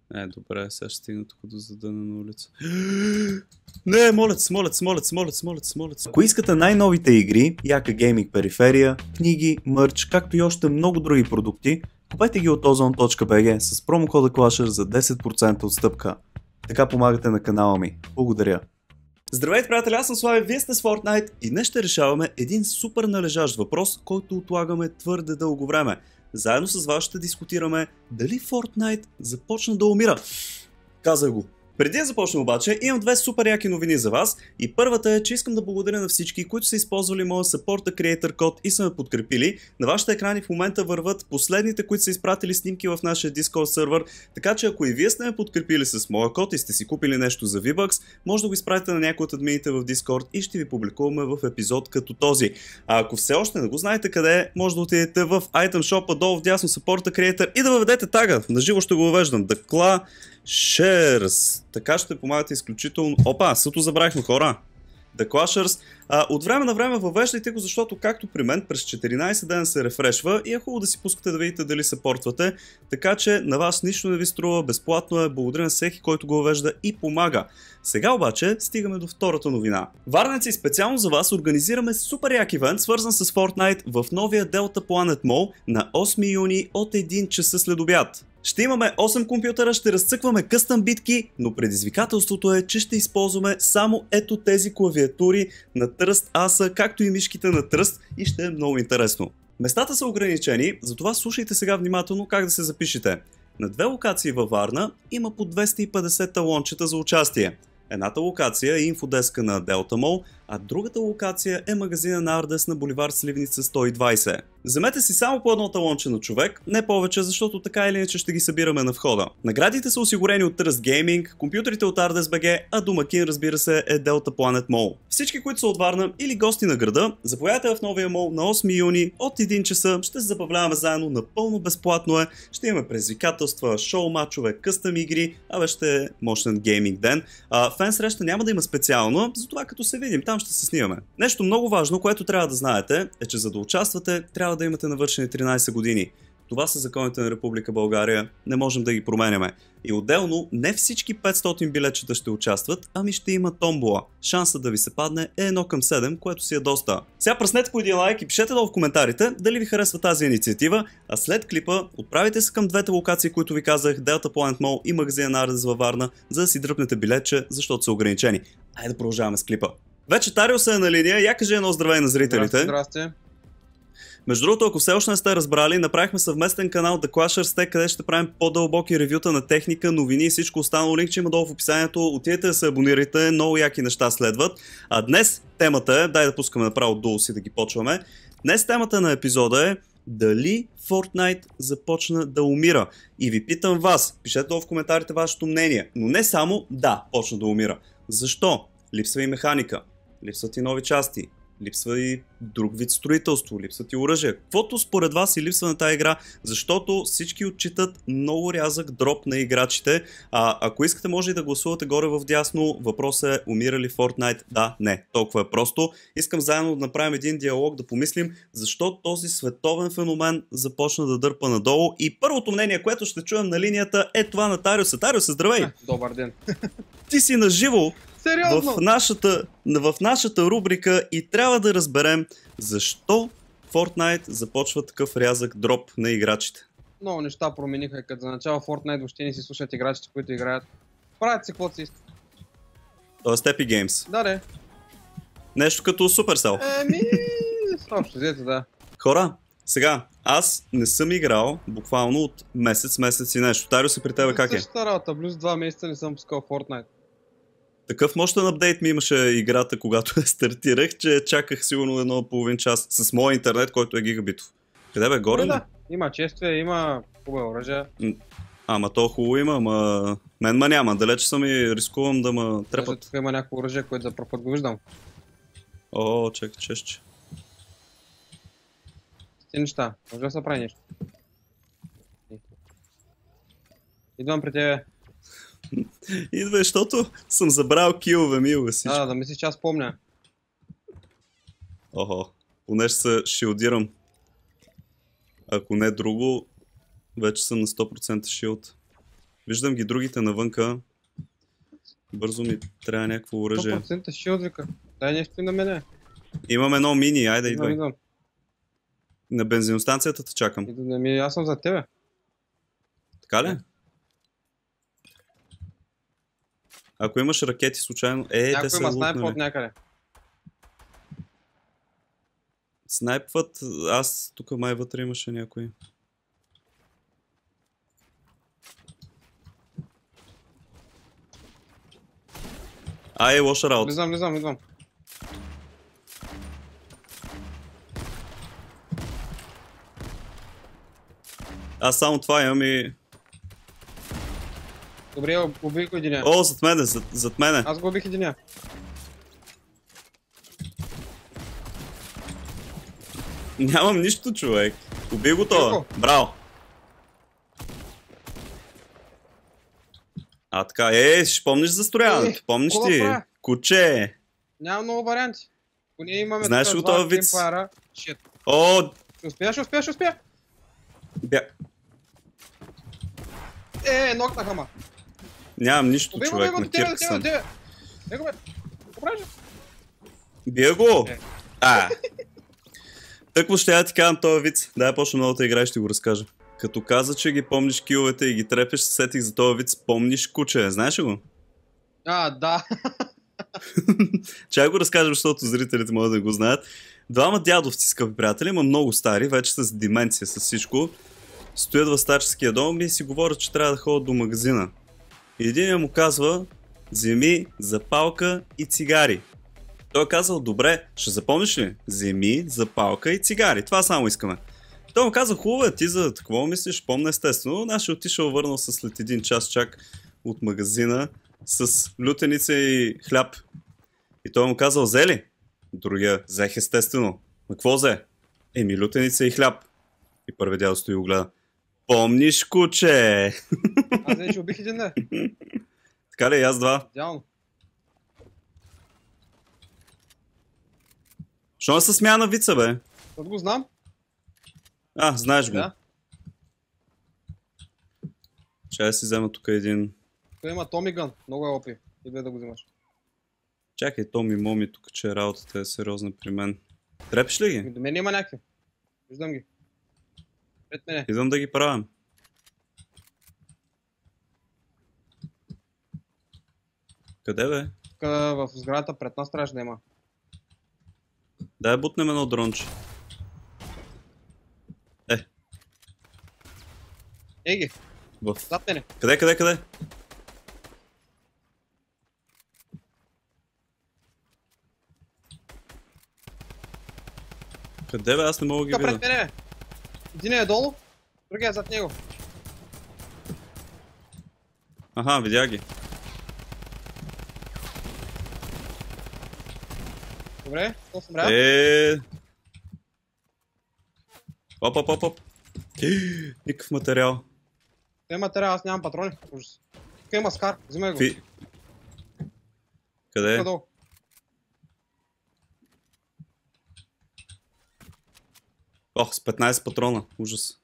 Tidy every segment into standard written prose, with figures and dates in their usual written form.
Добре, сега ще стигна тук до задънена улица. Не, молят. Ако искате най-новите игри, яка гейминг периферия, книги, мърч, както и още много други продукти, купете ги от ozone.bg с промокода Clasher за 10% отстъпка. Така помагате на канала ми. Благодаря. Здравейте, приятели, аз съм Слави, вие сте с Fortnite и днес ще решаваме един супер належащ въпрос, който отлагаме твърде дълго време. Заедно с вас ще дискутираме дали Fortnite започна да умира. Казах го. Преди да започнем обаче, имам две супер яки новини за вас и първата е, че искам да благодаря на всички, които са използвали моя Support Creator код и са ме подкрепили. На вашите екрани в момента върват последните, които са изпратили снимки в нашия Discord сервер, така че ако и вие сте ме подкрепили с моя код и сте си купили нещо за V-Bucks, може да го изпратите на някой от админите в Discord и ще ви публикуваме в епизод като този. А ако все още не го знаете къде е, може да отидете в Item Shop долу вдясно Support Creator и да въведете тага. Наживо ще го въвеждам. Clashers. Така ще помагате изключително. Опа, съто забравихме, хора. The Clashers. От време на време въвеждайте го, защото както при мен през 14 дена се рефрешва и е хубаво да си пускате да видите дали се портвате. Така че на вас нищо не ви струва, безплатно е, благодаря на всеки, който го въвежда и помага. Сега обаче стигаме до втората новина. Варненци, специално за вас организираме супер як ивент, свързан с Fortnite в новия Delta Planet Mall на 8 юни от 1 часа след обяд. Ще имаме 8 компютъра, ще разцъкваме къстъм битки, но предизвикателството е, че ще използваме само ето тези клавиатури на Тръст Аса, както и мишките на Тръст и ще е много интересно. Местата са ограничени, затова слушайте сега внимателно как да се запишете. На две локации във Варна има по 250 талончета за участие. Едната локация е инфодеска на Delta Mall, а другата локация е магазина на Ардес на буливар Сливница 120. Вземете си само по едно талонче на човек, не повече, защото така или иначе ще ги събираме на входа. Наградите са осигурени от Trust Gaming, компютрите от Ardес BG, а домакин, разбира се, е Delta Planet Mall. Всички, които са от Варна или гости на града, заповядайте в новия мол на 8 юни от 1 часа, ще се забавляваме заедно, напълно безплатно е, ще имаме предизвикателства, шоу мачове, къстъм игри, ще е мощен гейминг ден. Фен среща няма да има специално, затова като се видим, там ще се снимаме. Нещо много важно, което трябва да знаете, е, че за да участвате, трябва да имате навършени 13 години. Това са законите на Република България, не можем да ги променяме. И отделно, не всички 500 билетчета ще участват, ами ще има томбола. Шансът да ви се падне е 1 към 7, което си е доста. Сега пръснете по един лайк и пишете долу в коментарите дали ви харесва тази инициатива, а след клипа отправите се към двете локации, които ви казах, Delta Planet Mall и магазина на Ардес във Варна, за да си дръпнете билетче, защото са ограничени. Айде да продължаваме с клипа. Вече Тариус е на линия, я кажи едно здравей на зрителите. Здрасти. Между другото, ако все още не сте разбрали, направихме съвместен канал The Clashers, къде ще правим по-дълбоки ревюта на техника, новини и всичко останало. Линк, че има долу в описанието. Отидете да се абонирайте, много яки неща следват. А днес темата е, дай да пускаме направо долу си да ги почваме. Днес темата на епизода е дали Fortnite започна да умира. И ви питам вас, пишете долу в коментарите вашето мнение. Но не само да, почна да умира. Защо? Липсва и механика, липсват и нови части, липсва и друг вид строителство, липсват и оръжия. Каквото според вас и липсва на тази игра, защото всички отчитат много рязък дроп на играчите. Ако искате, може и да гласувате горе в дясно. Въпросът е, умира ли Fortnite? Да, не. Толкова е просто. Искам заедно да направим един диалог, да помислим защо този световен феномен започна да дърпа надолу. И първото мнение, което ще чуем на линията, е това на Тариуса. Тариуса, здравей! Добър ден! Ти си наживо в нашата рубрика и трябва да разберем защо Fortnite започва такъв рязък дроп на играчите. Много неща промениха, като за начало Fortnite въобще не си слушат играчите, които играят. Правят си каквото си искат. Тоест Epic Games. Да. Нещо като Supercell. Общо взето, да. Хора, сега, аз не съм играл буквално от месец и нещо. Тариус се при тебе как е? Същата работа, плюс 2 месеца не съм пускал Fortnite. Такъв мощен апдейт ми имаше играта, когато я стартирах, че чаках сигурно 1,5 час с моя интернет, който е гигабитов. Къде бе, горе ли? Да, има чествия, има хубаво оръжие. Ама то хубаво има, ама мен няма. Далече съм и рискувам да ме трепат. Тук има някакво оръжие, което за първ път го виждам. О, чакай, чешче. Ти неща, може да се прави нещо. Идвам при тебе. Идва, защото съм забрал килове, милове всичко. Да мислиш, че аз помня. Охо, понеже се шилдирам. Ако не друго, вече съм на 100% шилд. Виждам ги другите навънка. Бързо ми трябва някакво оръжие. 100% шилд вика. Дай нещо и на мене. Имам едно мини, айде идвай. Идвам. На бензиностанцията те чакам. Аз съм за тебе. Така ли? Ако имаш ракети случайно... те Някой са има снайпа от лутнали. някъде. Снайпват, аз тук май вътре имаше някой. Лоша работа. Влизам. Аз само това имам и... Добре, убих го единия. О, зад мене, зад мене. Аз го убих единия. Нямам нищо, човек. Убий го това. Браво. Така, ще помниш застрояването. Помниш ти? Куче. Няма много варианти. Поне имаме... Знаеш ли това виц? Шит. О! Ще успя. Нокнаха ма. Нямам нищо, човек, на кирка съм. Бия го! Тъкво ще я ти казвам този виц. Дай почна много да играеш, ще го разкажа. Като каза, че ги помниш киловете и ги трепеш, се сетих за този виц, помниш куче. Знаеш ли го? Да. Чай го разкажем, защото зрителите могат да го знаят. Двама дядовци, скъпи приятели, има много стари, вече с деменция, с всичко. Стоят в старческия дом и си говорят, че трябва да ходят до магазина. И един му казва, вземи запалка и цигари. Той е казал, добре, ще запомниш ли? Вземи запалка и цигари. Това само искаме. Той му каза, хубаво, ти за какво мислиш? Помня естествено. Нашия отишъл върнал се след един час чак от магазина с лютеница и хляб. И той му казал, взе ли? Другия, взех естествено. Но какво взе? Лютеница и хляб. И първи дядо стои и го гледа. Помниш, куче? Аз вече убих един, не. Така ли, аз два? Идеално. Що не се смя на вица, бе? Защото го знам. Знаеш го. Да. Чай си взема тук един... Той има Томи Гън. Много е опи. Идвай да го взимаш. Чакай, Томи Моми, тук че работата е сериозна при мен. Трепиш ли ги? До мен има някакви. Виждам ги. Пред мене. Идвам да ги правим. Къде, бе? Тук в сградата пред нас трябваше да има. Дай бутнем едно дронче. Ги. Зад мене. Къде? Къде, бе? Аз не мога да ги видя. Пред мене. Един е долу, другия е зад него. Видя ги. Добре, какво съм ряд? Оп. Никакъв материал. Той е материал, аз нямам патрони. Ужас. Тук има скар, взимай го. Къде е? Долу. С 15 патрона. Ужас.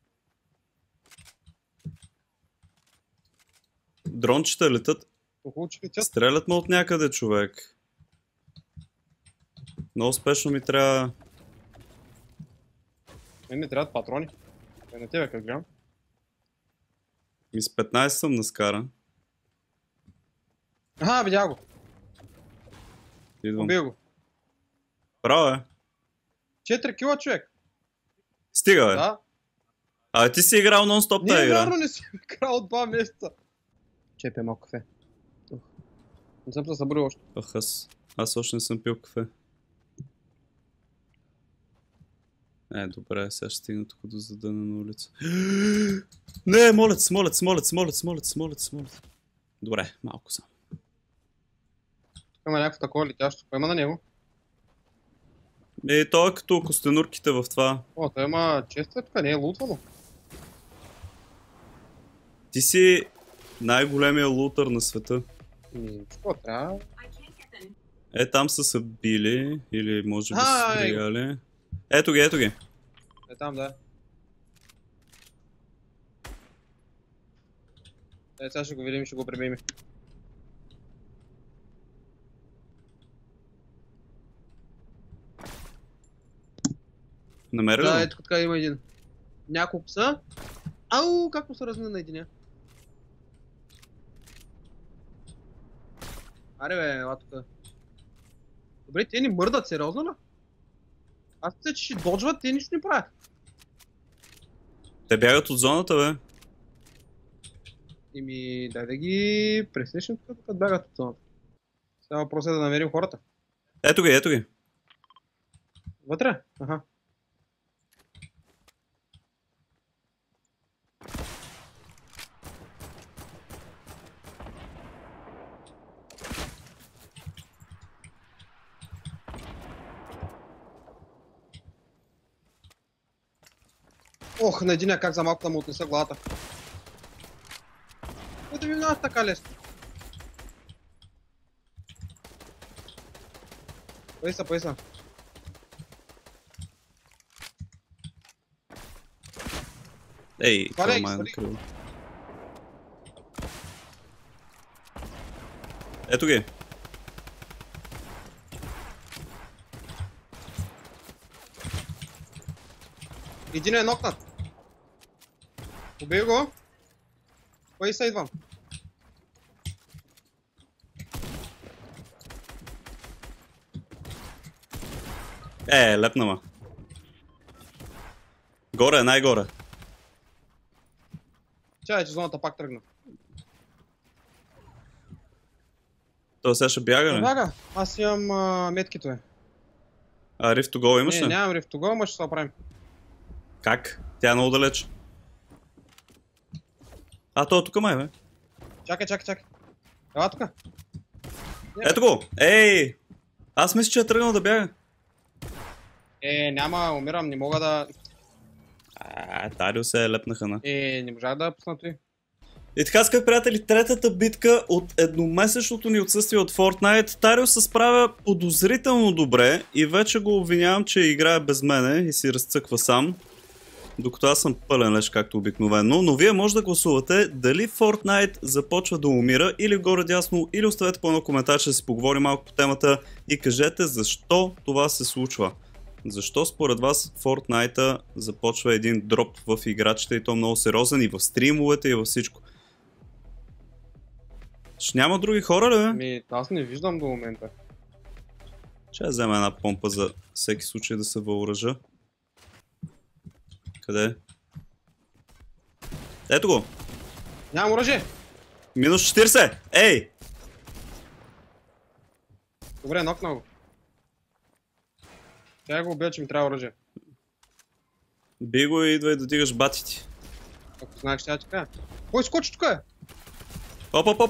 Дрончета летат. Стрелят ме от някъде, човек. Много спешно ми трябва... Ми трябват патрони. На тебе как гледам? С 15 съм на скара. Видя го. Идвам. Убил го. Право е. 4 кила, човек. Стига, бе. Да. Ти си играл нон-стоп тази игра. Не съм играл от 2 месеца. Чепя малко кафе. Не съм се събрал още. Аз още не съм пил кафе. Добре, сега ще стигна тук до задъна на улица. Не, молец. Добре, малко само. Има някакво такова летящо. Кой има на него? То е като костенурките в това. Той има често тук, не е лутвано. Ти си най-големия лутър на света. Какво трябва? Там са се били, или може би са стреляли. Ето ги. Там, да. Сега ще го видим и ще го прибием. Намери ли? Да, ето така има един. Няколко са. Ау, как се размина на единия. Аре бе, ела тука. Добре, те ни мърдат, сериозно ли? Аз мисля, че ще доджват, те нищо не правят. Те бягат от зоната, бе. Ими, дай да ги пресечем тук, като бягат от зоната. Сега въпрос е да намерим хората. Ето ги, ето ги. Вътре? Аха. Ох, на единия как за малко да му отнеса главата. Не да ми минаваш така лесно. Пайса. Ей, Сваляй ги, това май сваляй ги. накрило. Ето ги. Един е нокнат. Убей го. Пайса идвам. Лепна ма. Горе, най-горе. Чай, че зоната пак тръгна. Той сега ще бяга, не? Бяга, аз имам меткитове. А Rift to Go имаш Не, ли? нямам Rift to Go, ама ще се оправим. Как? Тя е много далеч. А, той е тук май, бе. Чакай. Ела тука. Ето го! Ей! Аз мисля, че е тръгнал да бяга. Няма, умирам, не мога да... Тарио се лепнаха на. Не можах да пусна той. И така, скъпи приятели, третата битка от едномесечното ни отсъствие от Fortnite. Тарио се справя подозрително добре и вече го обвинявам, че играе без мене и си разцъква сам. Докато аз съм пълен леш, както обикновено. Но вие може да гласувате дали Fortnite започва да умира или горе дясно, или оставете по едно коментар, че да си поговорим малко по темата и кажете защо това се случва. Защо според вас Fortnite започва един дроп в играчите и то много сериозен и в стримовете и във всичко? Ще няма други хора ли, бе? Аз не виждам до момента. Ще я взема една помпа за всеки случай да се въоръжа. Къде е? Ето го! Нямам оръжие! Минус 40! Ей! Добре, нокна го. Тя го убия, че ми трябва оръжие. Би го и идвай да дигаш батите. Ако знаеш, ще я ти кажа. Кой скочи тук е? Оп!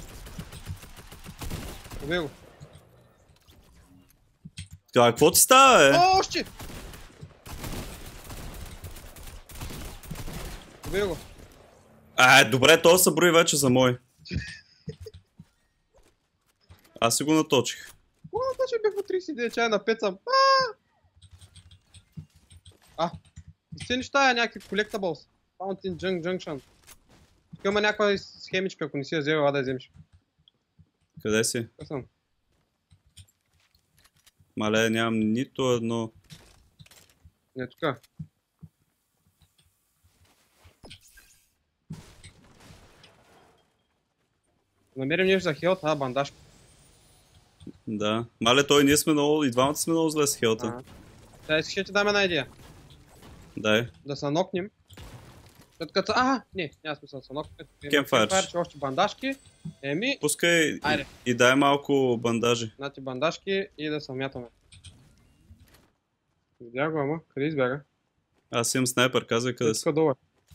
Убей го. Това какво ти става, бе? О, още! Убей го. Добре, то се брои вече за мой. Аз си го наточих. Това ще бях по 39 чая на 5 съм. Все неща е някакви collectibles. Fountain Junction. Тук има някаква схемичка, ако не си я взел, да я вземеш. Къде си? Къде съм? Мале, нямам нито едно. Не, тука. Намерим нещо за хелт, бандаж. Да. Мале, той ние сме много, и двамата сме много зле с хелта. Сега искаш да ти дам една идея. Дай. Да се нокнем. След като... не, няма смисъл да се нокнем. Campfire. Че още бандажки. Пускай айде. И дай малко бандажи. Значи бандажки и да се мятаме. Видях го, ама. Къде избяга? Аз имам снайпер, казвай къде си. Тук долу.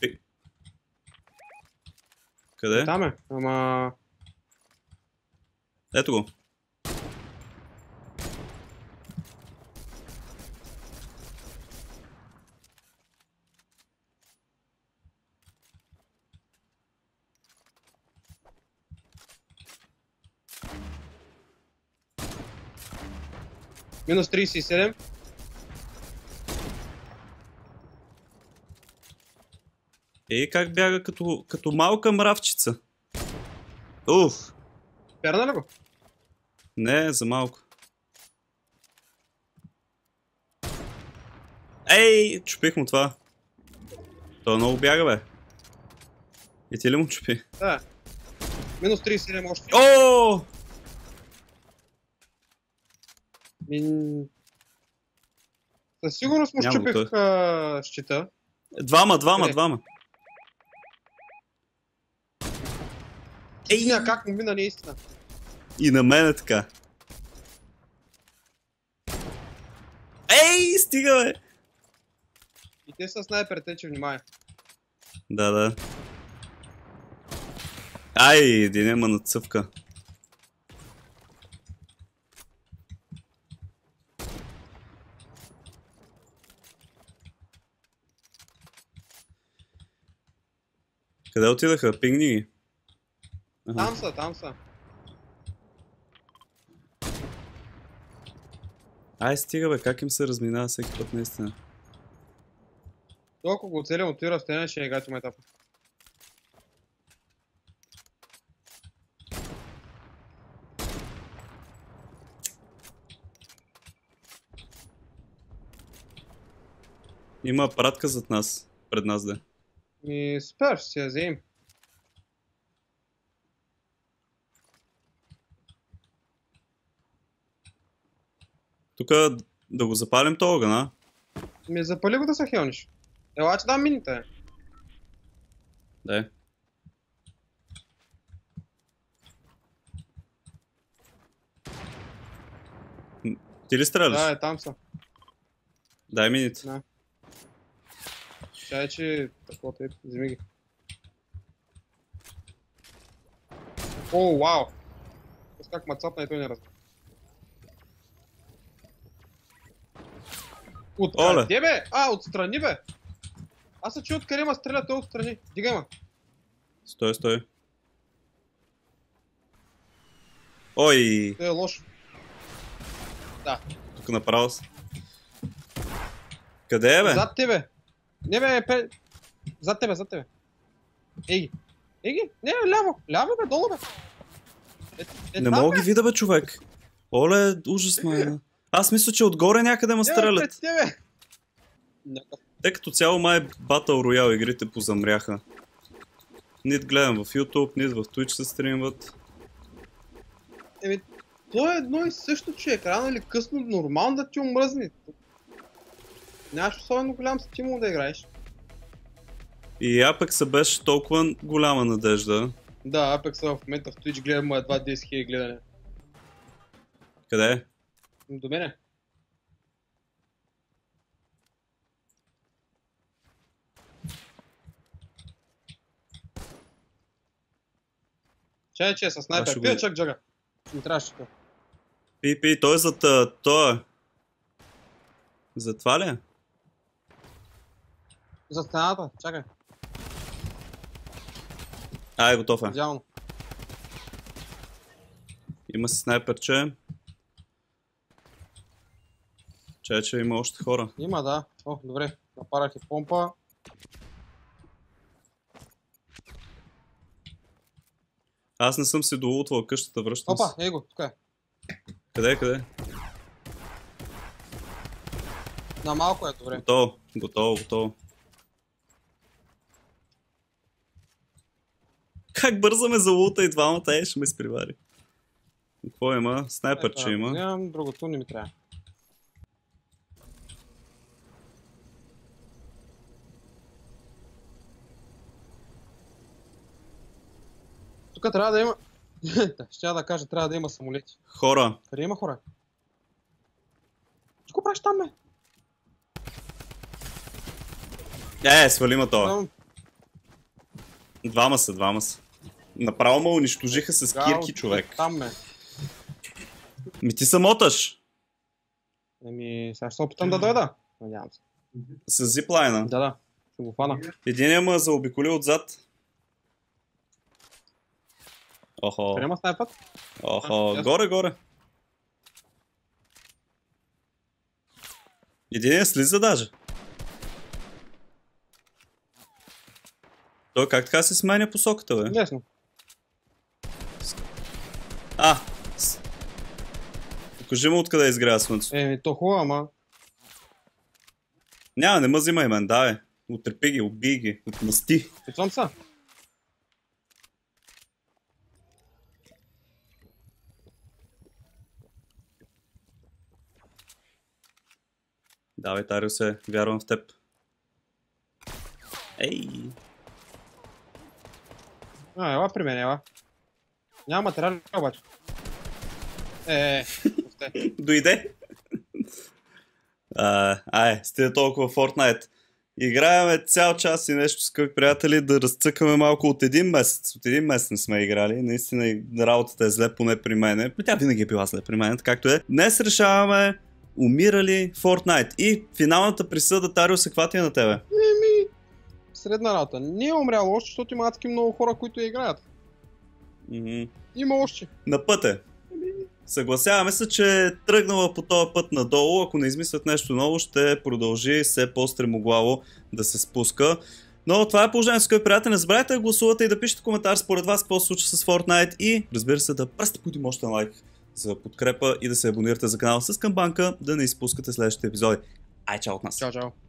Къде? Там е, ама... Ето го. Минус 37. Как бяга като малка мравчица. Уф! Перна ли го? Не, за малко. Ей, чупих му това. Той много бяга, бе. И ти ли му чупи? Да. Минус 37 още. О! Със сигурност му Няма го щупих щита. Двама. Ей, как му мина наистина. И на мен е така. Ей, стига, бе! И те са снайперите, че внимай. Да. Ай, един има нацъвка. Къде отидаха? Пигни ги. Там са. Ай, стига, бе, как им се разминава всеки път, наистина. Толкова го оцелям от тира стена, ще е гати майтапа. Има апаратка зад нас, пред нас да. И супер, ще си я вземем. Тук да го запалим този огън, а? Запали го да се хелниш. Ела, че дам мините. Дай. Ти ли стреляш? Да, там са. Дай мините. Да. Чай, че такова ето, вземи ги. О, вау! Аз как ма цапна и той не разбира. Откъде бе? Отстрани бе! Аз се чуя откъде ма стреля, той отстрани. Дигай ма. Стой. Ой! Той е лошо. Да. Тук направо си. Къде е, бе? Зад тебе. Не бе, Зад тебе. Ей ги. Не, ляво бе, долу бе. Не мога ги видя, бе, човек. Оле, ужас, майна. Аз мисля, че отгоре някъде ме стрелят. Те като цяло май Battle Royale игрите позамряха. Нит гледам в YouTube, нит в Twitch се стримват. То е едно и също, човек. Рано или късно нормално да ти омръзне. Нямаш особено голям стимул да играеш. И Apex беше толкова голяма надежда. Да, Apex в момента в Twitch гледам едва 10 000 гледане. Къде е? До мене. Чай, че е със снайпер. Пия чак джага. Не трябваше това. Пи, той е зад това. За това ли е? За стената, чакай. Ай, готов е. Идеално. Има си снайперче. Чай, че има още хора. Има, да. О, добре. Напарах и помпа. Аз не съм си долутвал къщата, връщам се. Опа, ей го, тук е. Къде? На малко е, добре. Готово. Как бързаме за лута и двамата, ще ме изпривари. Какво има? Снайперче има. Нямам, другото не ми трябва. Тук трябва да има... Ще да кажа, трябва да има самолети. Хора. Къде има хора? Ти го правиш там, бе? Свалима това. Двама са. Направо ме унищожиха с кирки, човек. Там, бе. Ти самоташ. Сега ще се опитам да дойда. Надявам се. С зиплайна. Да. Ще го фана. Единия ме заобиколи отзад. Охо. Према снайпът? Горе. Единия слиза даже. Той как така се сменя посоката, бе? Лесно. Покажи му откъде изгрява слънцето. То хубаво, ама. Няма, не ме взимай мен, давай. Отрепи ги, убий ги, отмъсти. Пицвам са. Давай, Тариусе, вярвам в теб. Ей! Ела при мен, ела. Няма материали обаче. Дойде. Стига толкова Fortnite. Играеме цял час и нещо, скъпи приятели, да разцъкаме малко от един месец. От един месец не сме играли. Наистина работата е зле, поне при мене. Тя винаги е била зле при мен, както е. Днес решаваме умирали Fortnite. И финалната присъда, Тариус, каква ти е на тебе? Средна работа. Не е умрял още, защото има адски много хора, които играят. Има още. На път е. Съгласяваме се, че е тръгнала по този път надолу. Ако не измислят нещо ново, ще продължи все по-стремоглаво да се спуска. Но това е положението, скъпи приятели. Не забравяйте да гласувате и да пишете коментар според вас какво се случва с Fortnite. И разбира се да пръсте по един мощен лайк за подкрепа и да се абонирате за канала с камбанка, да не изпускате следващите епизоди. Ай, чао от нас! Чао, чао!